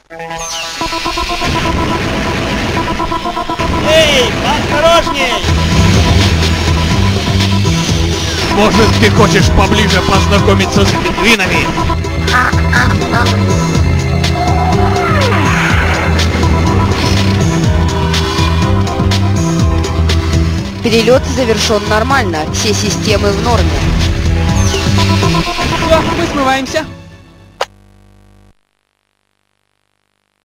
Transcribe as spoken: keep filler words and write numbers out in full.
Эй, осторожней! Может, ты хочешь поближе познакомиться с пингвинами? Перелет завершен нормально, все системы в норме. Все, мы смываемся.